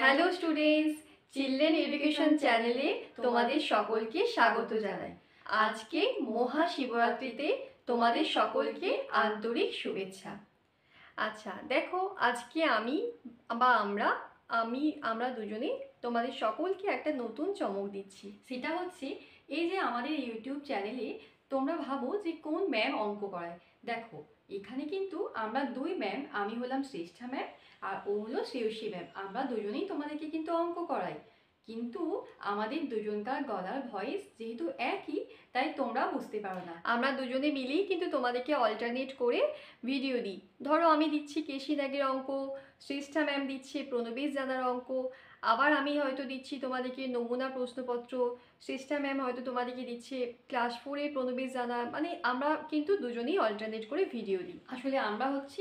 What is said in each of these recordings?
Hello students, children education চ্যানেলে তোমাদের সকলকে স্বাগত জানাই। আজকে মহাশিবরাত্রিতে তোমাদের সকলকে আন্তরিক শুভেচ্ছা। আচ্ছা দেখো, আজকে আমরা দুজনে তোমাদের সকলকে একটা নতুন চমক দিচ্ছি। সেটা হচ্ছে এই যে আমাদের ইউটিউব চ্যানেলে তোমরা ভাবো যে কোন ম্যাম অঙ্ক করায়। দেখো এখানে কিন্তু আমরা দুই ম্যাম, আমি হলাম শ্রেষ্ঠা ম্যাম আর ও হলো শ্রেয়সী ম্যাম, আমরা দুজনেই তোমাদেরকে কিন্তু অঙ্ক করাই। কিন্তু আমাদের দুজনকার গলার ভয়েস যেহেতু একই, তাই তোমরা বুঝতে পারো না। আমরা দুজনে মিলেই কিন্তু তোমাদেরকে অল্টারনেট করে ভিডিও দিই। ধরো আমি দিচ্ছি কেশি দাগের অঙ্ক, শ্রেষ্ঠা ম্যাম দিচ্ছে প্রণবেশ জানার অঙ্ক, আবার আমি হয়তো দিচ্ছি তোমাদেরকে নমুনা প্রশ্নপত্র, শ্রেষ্ঠা ম্যাম হয়তো তোমাদেরকে দিচ্ছে ক্লাস 4-এর প্রণবেশ জানা। মানে আমরা কিন্তু দুজনেই অল্টারনেট করে ভিডিও দিই। আসলে আমরা হচ্ছি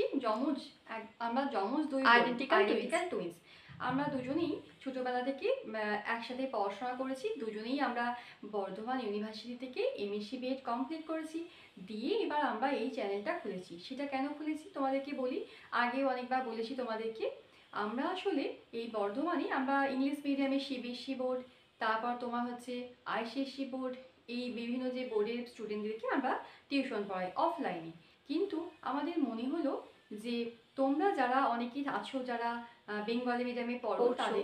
যমজ দুই আইডেন্টিক্যাল টুইন্স। আমরা দুজনেই ছোটোবেলা থেকে একসাথে পড়াশোনা করেছি, দুজনেই আমরা বর্ধমান ইউনিভার্সিটি থেকে এমএসসি বিএড কমপ্লিট করেছি, দিয়ে এবার আমরা এই চ্যানেলটা খুলেছি। সেটা কেন খুলেছি তোমাদেরকে বলি, আগেও অনেকবার বলেছি তোমাদেরকে। আমরা আসলে এই বর্ধমানে আমরা ইংলিশ মিডিয়ামে সিবিএসসি বোর্ড, তারপর তোমার হচ্ছে আইসিএসসি বোর্ড, এই বিভিন্ন যে বোর্ডের স্টুডেন্টদেরকে আমরা টিউশন পড়াই অফলাইনে। কিন্তু আমাদের মনে হলো যে তোমরা যারা অনেকেই আছো যারা বেঙ্গলি মিডিয়ামে পড়ো,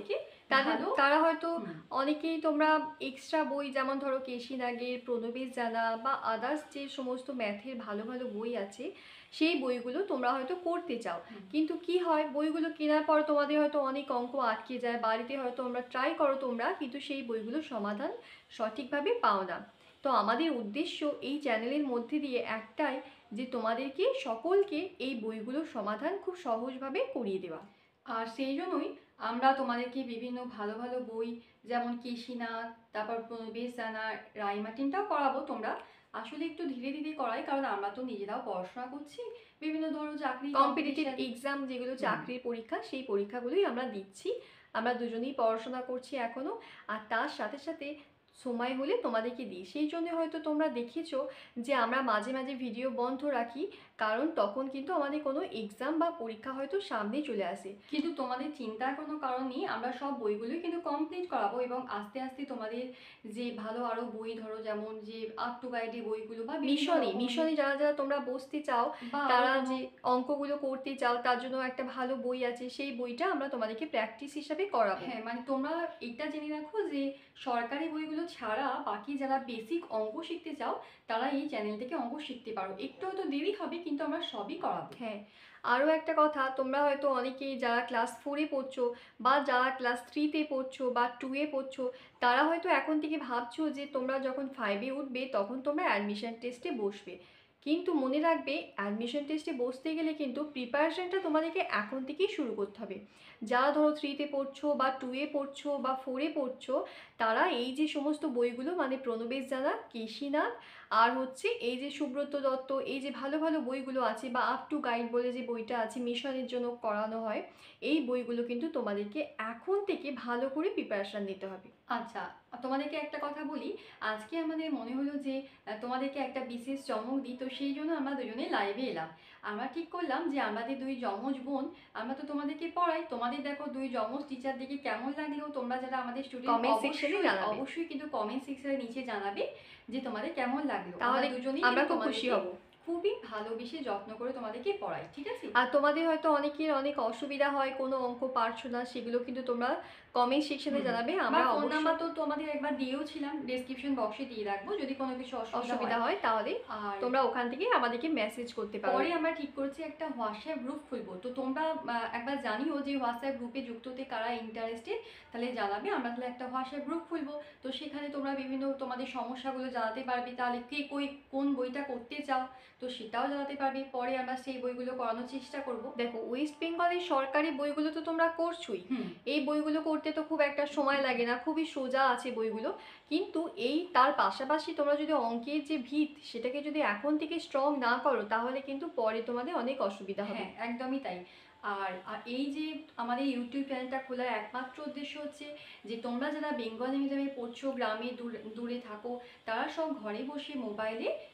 তারা হয়তো অনেকেই তোমরা এক্সট্রা বই, যেমন ধরো কেশি নাগের প্রণবেশ জানা বা আদার্স যে সমস্ত ম্যাথের ভালো ভালো বই আছে, সেই বইগুলো তোমরা হয়তো করতে চাও। কিন্তু কি হয়, বইগুলো কেনার পর তোমাদের হয়তো অনেক অঙ্ক আটকে যায়, বাড়িতে হয়তো আমরা ট্রাই করো তোমরা, কিন্তু সেই বইগুলোর সমাধান সঠিকভাবে পাও না। তো আমাদের উদ্দেশ্য এই চ্যানেলের মধ্যে দিয়ে একটাই, যে তোমাদেরকে সকলকে এই বইগুলোর সমাধান খুব সহজভাবে করিয়ে দেওয়া। আর সেই জন্যই আমরা তোমাদেরকে বিভিন্ন ভালো ভালো বই, যেমন কেশিনাথ, তারপর প্রণবেশ জানা, রাইমার্টিনটাও করাবো। তোমরা আসলে একটু ধীরে ধীরে করাই, কারণ আমরা তো নিজেরাও পড়াশোনা করছি, বিভিন্ন ধরো চাকরি কম্পিটিটিভ এক্সাম যেগুলো চাকরির পরীক্ষা, সেই পরীক্ষাগুলোই আমরা দিচ্ছি। আমরা দুজনেই পড়াশোনা করছি এখনও, আর তার সাথে সাথে সময় হলে তোমাদেরকে দিই। সেই জন্য হয়তো তোমরা দেখেছো যে আমরা মাঝে মাঝে ভিডিও বন্ধ রাখি, কারণ তখন কিন্তু আমাদের কোনো এক্সাম বা পরীক্ষা হয়তো সামনেই চলে আসে। কিন্তু তোমাদের চিন্তার কোনো কারণ নেই, আমরা সব বইগুলোই কিন্তু কমপ্লিট করাবো, এবং আস্তে আস্তে তোমাদের যে ভালো আরও বই, ধরো যেমন যে আপ টু গাইডের বইগুলো বা মিশনে যারা যারা তোমরা বসতে চাও, তারা যে অঙ্কগুলো করতে চাও, তার জন্য একটা ভালো বই আছে, সেই বইটা আমরা তোমাদেরকে প্র্যাকটিস হিসাবে করাবো। হ্যাঁ, মানে তোমরা এটা জেনে রাখো যে সরকারি বইগুলো ছাড়া বাকি যারা বেসিক অঙ্ক শিখতে চাও, তারা এই চ্যানেল থেকে অঙ্ক শিখতে পারো। একটু হয়তো দেরি হবে, কিন্তু আমরা সবই করাবো। হ্যাঁ, আরও একটা কথা, তোমরা হয়তো অনেকেই যারা ক্লাস 4-এ পড়ছো বা যারা ক্লাস 3-তে পড়ছো বা 2-এ পড়ছো, তারা হয়তো এখন থেকে ভাবছো যে তোমরা যখন 5-এ উঠবে তখন তোমরা অ্যাডমিশন টেস্টে বসবে। কিন্তু মনে রাখবে, অ্যাডমিশন টেস্টে বসতে গেলে কিন্তু প্রিপারেশনটা তোমাদেরকে এখন থেকেই শুরু করতে হবে। যারা ধরো 3-তে পড়ছো বা 2-এ পড়ছো বা 4-এ পড়ছো, তারা এই যে সমস্ত বইগুলো, মানে প্রণবেশ জানা, কেশিনাথ, আর হচ্ছে এই যে সুব্রত দত্ত, এই যে ভালো ভালো বইগুলো আছে, বা আপ টু গাইড বলে যে বইটা আছে মিশনের জন্য করানো হয়, এই বইগুলো কিন্তু তোমাদেরকে এখন থেকে ভালো করে প্রিপারেশান নিতে হবে। আচ্ছা, তোমাদেরকে একটা কথা বলি, আজকে আমাদের মনে হলো যে তোমাদেরকে একটা বিশেষ চমক দিই, তো সেই জন্য আমরা দুজনে লাইভে এলাম। আমরা ঠিক করলাম যে আমাদের দুই যমজ বোন, আমরা তো তোমাদেরকে পড়াই, তোমাদের দেখো দুই যমজ টিচার দেখে কেমন লাগলেও তোমরা যারা আমাদের স্টুডেন্ট অবশ্যই কিন্তু কমেন্ট সেকশনের নিচে জানাবে যে তোমাদের কেমন লাগলো। তাহলে দুজনেই আমরা খুব খুশি হব। খুবই ভালোবেসে যত্ন করে তোমাদেরকে পড়াই, ঠিক আছে? আর তোমাদের হয়তো অনেকের অনেক অসুবিধা হয়, কোনো অঙ্ক পারছো না, সেগুলো কিন্তু তোমরা কমেন্ট সেকশনে জানাবে। আমরা ফোন নাম্বার তো তোমাদের একবার দিয়েওছিলাম, ডেসক্রিপশন বক্সে দিয়ে রাখবো, যদি কোনো কিছু অসুবিধা হয় তাহলে তোমরা ওখান থেকে আমাদেরকে মেসেজ করতে পারো। পরে আমরা ঠিক করেছি একটা হোয়াটসঅ্যাপ গ্রুপ খুলবো, তো তোমরা একবার জানিও যে হোয়াটসঅ্যাপ গ্রুপে যুক্ত হতে কারা ইন্টারেস্টেড, তাহলে জানাবে। আমরা তাহলে একটা হোয়াটসঅ্যাপ গ্রুপ খুলবো, তো সেখানে তোমরা বিভিন্ন তোমাদের সমস্যাগুলো জানাতে পারবে, তাহলে কে কোন বইটা করতে চাও তো সেটাও জানাতে পারবে। পরে আমরা সেই বইগুলো করানোর চেষ্টা করব। দেখো, ওয়েস্ট বেঙ্গলের সরকারি বইগুলো তো তোমরা করছোই, এই বইগুলো করতে তো খুব একটা সময় লাগে না, খুবই সোজা আছে বইগুলো। কিন্তু এই তার পাশাপাশি তোমরা যদি অঙ্কের যে ভিত, সেটাকে যদি এখন থেকে স্ট্রং না করো, তাহলে কিন্তু পরে তোমাদের অনেক অসুবিধা হবে। হ্যাঁ, একদমই তাই। আর এই যে আমাদের ইউটিউব চ্যানেলটা খোলার একমাত্র উদ্দেশ্য হচ্ছে যে তোমরা যারা বেঙ্গলি মিডিয়ামে পড়ছো, গ্রামে দূরে থাকো, তারা সব ঘরে বসে মোবাইলে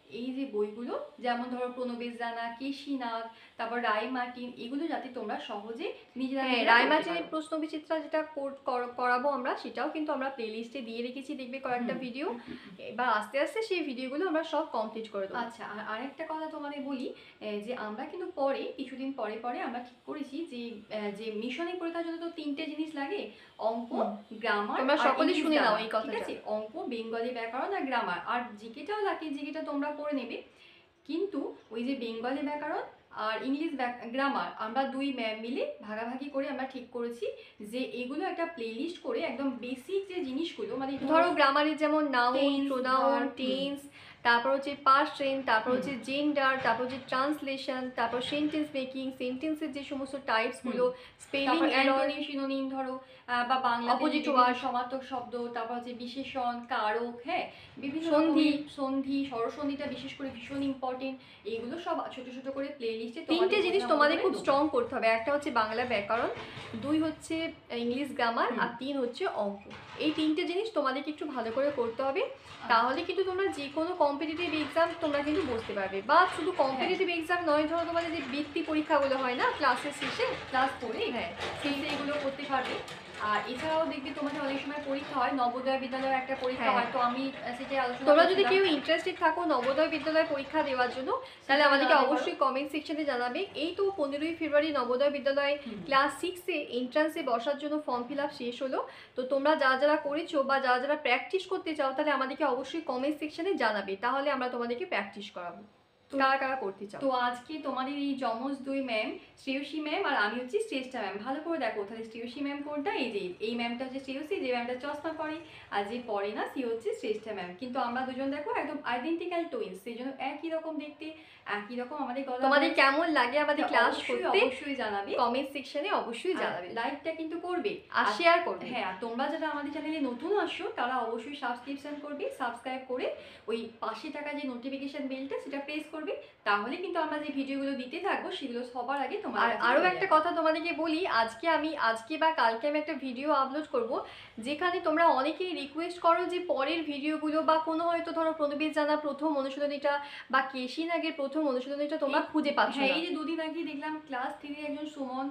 এই যে বইগুলো, যেমন ধরো প্রণবেশ জানা, কেশি নাগ, তারপর রায় মার্টিন, এগুলো যাতে তোমরা সহজে নিজেরা রায় মার্টিনের প্রশ্ন বিচিত্রা যেটা করাবো আমরা, সেটাও কিন্তু আমরা প্লেলিস্টে দিয়ে রেখেছি, দেখবে কয়েকটা ভিডিও। এবার আস্তে আস্তে সেই ভিডিওগুলো আমরা সব কমপ্লিট করে দেবো। আচ্ছা, আর আরেকটা কথা তোমাদের বলি, যে আমরা কিন্তু পরে কিছুদিন পরে পরে আমরা ঠিক করেছি যে মিশনের পরীক্ষার জন্য তো 3টে জিনিস লাগে, অঙ্ক, গ্রামার, তোমরা সকলেই শুনে নাও এই কথাটা। ঠিক আছে, অঙ্ক, বেঙ্গলি ব্যাকরণ আর গ্রামার, আর জিকেটাও লাগে, জিকেটা তোমরা পড়ে নেবে। কিন্তু ওই যে বেঙ্গলি ব্যাকরণ আর ইংলিশ গ্রামার আমরা 2 ম্যাম মিলে ভাগাভাগি করে আমরা ঠিক করেছি যে এগুলো একটা প্লেলিস্ট করে একদম বেসিক যে জিনিসগুলো, মানে ধরো গ্রামারের যেমন নাউন, প্রোনাউন, টেন্স, তারপর হচ্ছে পাস্ট টেন্স, তারপর হচ্ছে জেন্ডার, তারপর হচ্ছে ট্রান্সলেশন, তারপর সেন্টেন্স মেকিং, সেন্টেন্সের যে সমস্ত টাইপসগুলো, স্পেলিং, অ্যান্টোনিম, সিনোনিম ধরো, বা বাংলা অপোজিট ওয়ার্ড, সমার্থক শব্দ, তারপর হচ্ছে বিশেষণ, কারক, হ্যাঁ, বিভিন্ন সন্ধি, স্বরসন্ধিটা বিশেষ করে ভীষণ ইম্পর্টেন্ট। এইগুলো সব ছোট ছোট করে প্লেলিস্টে 3টে জিনিস তোমাদের খুব স্ট্রং করতে হবে। একটা হচ্ছে বাংলা ব্যাকরণ, 2 হচ্ছে ইংলিশ গ্রামার, আর 3 হচ্ছে অঙ্ক। এই 3টে জিনিস তোমাদেরকে একটু ভালো করে করতে হবে, তাহলে কিন্তু তোমরা যে কোনো কম্পিটিটিভ এক্সাম তোমরা কিন্তু বসতে পারবে। বা শুধু কম্পিটিটিভ এক্সাম নয়, ধরো তোমাদের যে বৃত্তি পরীক্ষাগুলো হয় না ক্লাসের শেষে, ক্লাস করে, হ্যাঁ, সেইগুলো করতে পারবে। আর এছাড়াও দেখবে তোমাদের অনেক সময় পরীক্ষা হয়, নবোদয় বিদ্যালয়ের একটা পরীক্ষা হয়, তো আমি সেটাই আলোচনা। তোমরা যদি কেউ ইন্টারেস্টেড থাকো নবোদয় বিদ্যালয় পরীক্ষা দেওয়ার জন্য, তাহলে আমাদেরকে অবশ্যই কমেন্ট সেকশনে জানাবে। এই তো 15ই ফেব্রুয়ারি নবোদয় বিদ্যালয়ে ক্লাস 6-এ এন্ট্রান্সে বসার জন্য ফর্ম ফিল আপ শেষ হলো। তো তোমরা যারা করেছো বা যারা প্র্যাকটিস করতে চাও, তাহলে আমাদেরকে অবশ্যই কমেন্ট সেকশনে জানাবে, তাহলে আমরা তোমাদেরকে প্র্যাকটিস করাবো কারা করতে চাও। তো আজকে তোমাদের এই যমজ 2 ম্যাম, শ্রেয়সী ম্যাম আর আমি হচ্ছি শ্রেষ্ঠা ম্যাম, ভালো করে দেখো তাহলে শ্রেয়সী ম্যাম কোনটা, এই ম্যামটা হচ্ছে শ্রেয়সী, যে ম্যামটা চশমা পরে, আর যে পরে না সে হচ্ছে শ্রেষ্ঠা ম্যাম। কিন্তু আমরা দুজন দেখো একদম আইডেন্টিক্যাল টুইনস, সেই জন্য একই রকম দেখতে, একই রকম আমাদের গলা। তোমাদের কেমন লাগে আমাদের ক্লাস করতে অবশ্যই জানাবে, কমেন্ট সেকশনে অবশ্যই জানাবে, লাইকটা কিন্তু করবে আর শেয়ার করবে। হ্যাঁ, আর তোমরা যারা আমাদের চ্যানেলে নতুন আসছো তারা অবশ্যই সাবস্ক্রিপশন করবে, সাবস্ক্রাইব করে ওই পাশে থাকা যে নোটিফিকেশন বেলটা সেটা প্রেস করবে, তাহলে কিন্তু আমরা যে ভিডিওগুলো দিতে থাকবো সেগুলো সবার আগে তোমার। আর আরও একটা কথা তোমাদেরকে বলি, আজকে বা কালকে আমি একটা ভিডিও আপলোড করব, যেখানে তোমরা অনেকেই রিকোয়েস্ট করো যে পরের ভিডিওগুলো বা কোনো হয়তো ধরো প্রণবেশ জানা প্রথম অনুশীলনীটা বা কেশি নাগের প্রথম অনুশীলনীটা তোমরা খুঁজে পাচ্ছ না। এই যে দুদিন আগে দেখলাম ক্লাস 3 একজন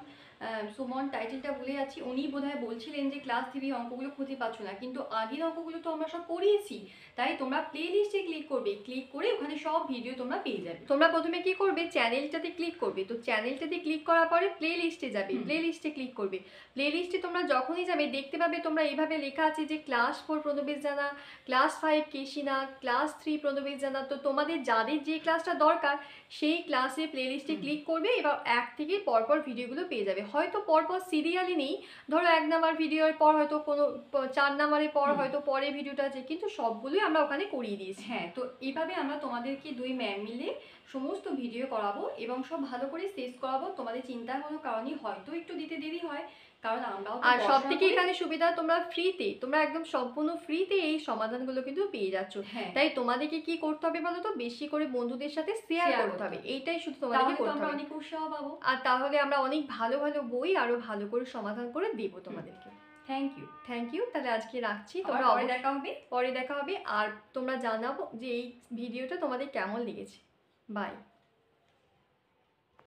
সুমন টাইটেলটা ভুলে যাচ্ছি, উনি বোধহয় বলছিলেন যে ক্লাস 3 অঙ্কগুলো খুঁজে পাচ্ছ না, কিন্তু আগের অঙ্কগুলো তো আমরা সব করিয়েছি। তাই তোমরা প্লে লিস্টে ক্লিক করবে, ক্লিক করে ওখানে সব ভিডিও তোমরা পেয়ে যাবে। তোমরা প্রথমে কি করবে, চ্যানেলটাতে ক্লিক করবে, তো চ্যানেলটাতে ক্লিক করার পরে প্লে লিস্টে যাবে, প্লে লিস্টে ক্লিক করবে। প্লে লিস্টে তোমরা যখনই যাবে দেখতে পাবে তোমরা এইভাবে লেখা আছে যে class 4 Pranabesh Jana, class 5 Keshi Nag, class 3 Pranabesh Jana. তো তোমাদের যাদের যে ক্লাসটা দরকার সেই ক্লাসে প্লে লিস্টে ক্লিক করবে, এবার 1 থেকে পরপর ভিডিওগুলো পেয়ে যাবে। হয়তো পরপর সিরিয়ালি নেই, ধরো 1 নাম্বার ভিডিওর পর হয়তো কোনো 4 নাম্বারের পর হয়তো পরে ভিডিওটা আছে, কিন্তু সবগুলোই আমরা ওখানে করিয়ে দিয়েছি। হ্যাঁ, তো এইভাবে আমরা তোমাদেরকে 2 ম্যাম মিলে সমস্ত ভিডিও করাবো এবং সব ভালো করে শেষ করাবো। তোমাদের চিন্তার কোনো কারণই হয়তো একটু দিতে দেরি হয়, কারণ আমরাও। আর সব থেকে এখানে সুবিধা, তোমরা ফ্রিতে, তোমরা একদম সম্পূর্ণ ফ্রিতে এই সমাধানগুলো কিন্তু পেয়ে যাচ্ছ। তাই তোমাদেরকে কি করতে হবে বলো তো, বেশি করে বন্ধুদের সাথে শেয়ার করতে হবে, এইটাই শুধু তোমাদেরকে করতে হবে। অনেক উৎসাহ পাবো, আর তাহলে আমরা অনেক ভালো ভালো বই আরো ভালো করে সমাধান করে দেব তোমাদেরকে। Thank you. তাহলে আজকে রাখছি, তোমরা পরে দেখা হবে। আর তোমরা জানাবো যে এই ভিডিওটা তোমাদের কেমন লেগেছে। বাই।